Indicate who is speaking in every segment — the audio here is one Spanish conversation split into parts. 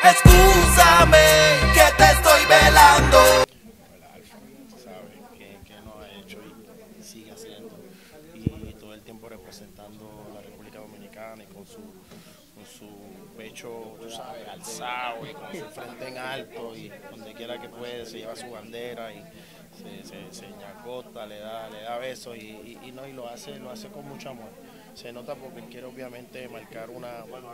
Speaker 1: Excúsame que te estoy velando.
Speaker 2: ¿Sabes? Que nos ha hecho y sigue haciendo. Y todo el tiempo representando la República Dominicana y con su pecho, tú sabes, alzado y con su frente en alto y donde quiera que puede se lleva su bandera y se ñacota, le da besos y lo hace con mucho amor. Se nota porque él quiere obviamente marcar un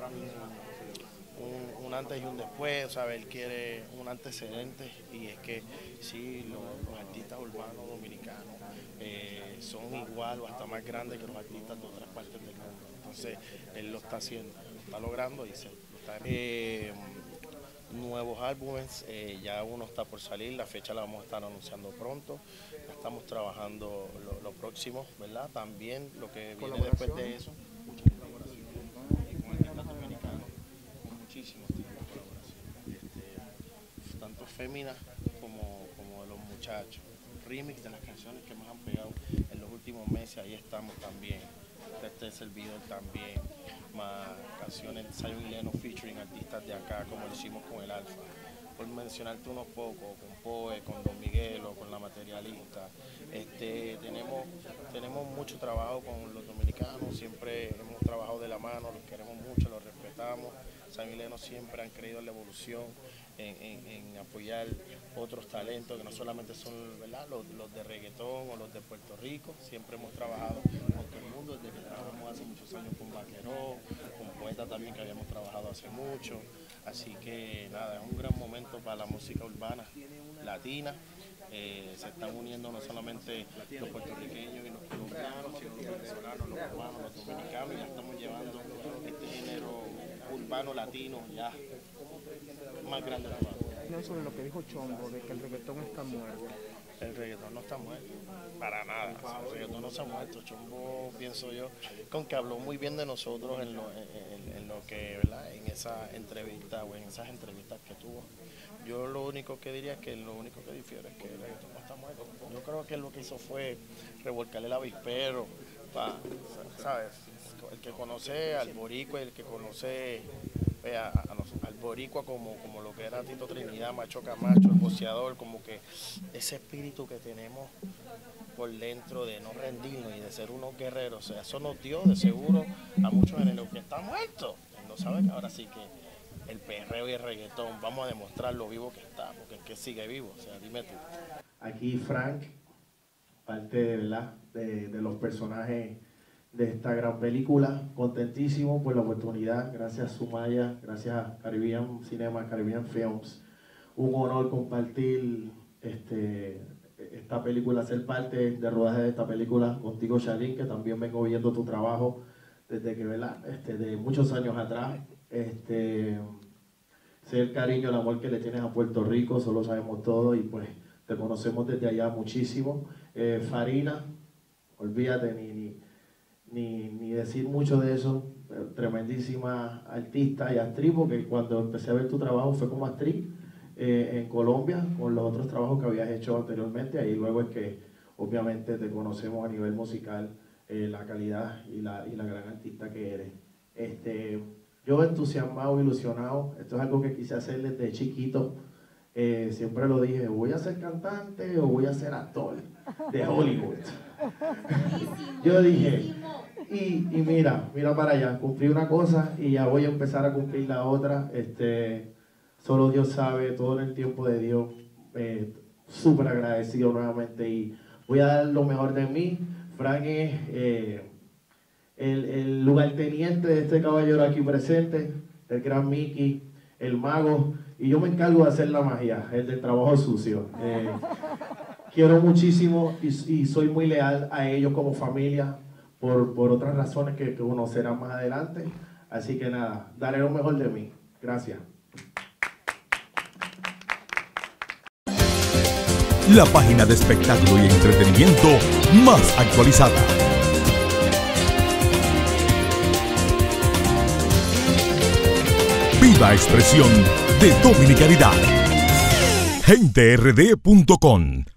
Speaker 2: antes y un después, ¿sabes? Él quiere un antecedente y es que sí, los artistas urbanos dominicanos son igual o hasta más grandes que los artistas de otras partes del mundo. Entonces él lo está haciendo, lo está logrando y lo está nuevos álbumes, ya uno está por salir, la fecha la vamos a estar anunciando pronto, estamos trabajando lo próximo, ¿verdad? También lo que viene después de eso, muchas colaboraciones con artistas dominicanos, con muchísimos tipos de colaboraciones, tanto féminas como de los muchachos, remix de las canciones que más han pegado en los últimos meses, ahí estamos también, este servidor también, más canciones de Zion y Lennox featuring artistas de acá, como lo hicimos con el Alfa, por mencionarte unos pocos, con Poe, con Don Miguel o con La Materialista. Tenemos mucho trabajo con los dominicanos, siempre hemos trabajado de la mano, los queremos mucho, los respetamos. Zion y Lennox siempre han creído en la evolución, en apoyar otros talentos que no solamente son, ¿verdad?, los de reggaetón o los de Puerto Rico. Siempre hemos trabajado con todo el mundo, desde que trabajamos hace muchos años con Vaqueró, con Poeta también, que habíamos trabajado hace mucho. Así que nada, es un gran momento para la música urbana latina. Se están uniendo no solamente los puertorriqueños y los colombianos, sino los venezolanos, los cubanos, los dominicanos, y ya estamos llevando este género urbano latino ya más grande de la
Speaker 3: sobre lo que dijo Chombo, de que el reggaetón está muerto.
Speaker 2: El reggaetón no está muerto, para nada. O sea, el reggaetón no está muerto. Chombo, pienso yo, con que habló muy bien de nosotros en lo que, ¿verdad?, en esa entrevista o en esas entrevistas que tuvo. Yo lo único que diría es que lo único que difiere es que el reggaetón no está muerto. Yo creo que lo que hizo fue revolcarle el avispero, ¿sabes? El que conoce al boricua y el que conoce al boricua como lo que era Tito Trinidad, Macho Camacho, el boxeador, como que ese espíritu que tenemos por dentro de no rendirnos y de ser unos guerreros, o sea, eso nos dio de seguro a muchos géneros que está muerto. Él no sabe que ahora sí que el perreo y el reggaetón, vamos a demostrar lo vivo que está, porque es que sigue vivo, o sea, dime tú.
Speaker 4: Aquí Frank, parte de los personajes de esta gran película, contentísimo por la oportunidad, gracias a Sumaya, gracias a Caribbean Cinema, Caribbean Films, un honor compartir esta película, ser parte de rodaje de esta película contigo, Charlene, que también vengo viendo tu trabajo desde que, ¿verdad?, de muchos años atrás, sé el cariño, el amor que le tienes a Puerto Rico, eso lo sabemos todos y pues te conocemos desde allá muchísimo. Farina, olvídate ni decir mucho de eso, tremendísima artista y actriz, porque cuando empecé a ver tu trabajo fue como actriz en Colombia, con los otros trabajos que habías hecho anteriormente, ahí luego es que obviamente te conocemos a nivel musical, la calidad y la gran artista que eres. Yo entusiasmado, ilusionado, esto es algo que quise hacer desde chiquito, siempre lo dije, voy a ser cantante o voy a ser actor de Hollywood. Yo dije, y mira para allá, cumplí una cosa y ya voy a empezar a cumplir la otra. Solo Dios sabe, todo en el tiempo de Dios. Súper agradecido nuevamente y voy a dar lo mejor de mí. Frank es el lugarteniente de este caballero aquí presente, el gran Mickey, el mago, y yo me encargo de hacer la magia, el del trabajo sucio. Quiero muchísimo y soy muy leal a ellos como familia por otras razones que conocerán más adelante. Así que nada, daré lo mejor de mí. Gracias.
Speaker 5: La página de espectáculo y entretenimiento más actualizada. Viva expresión de dominicanidad. GenteRD.com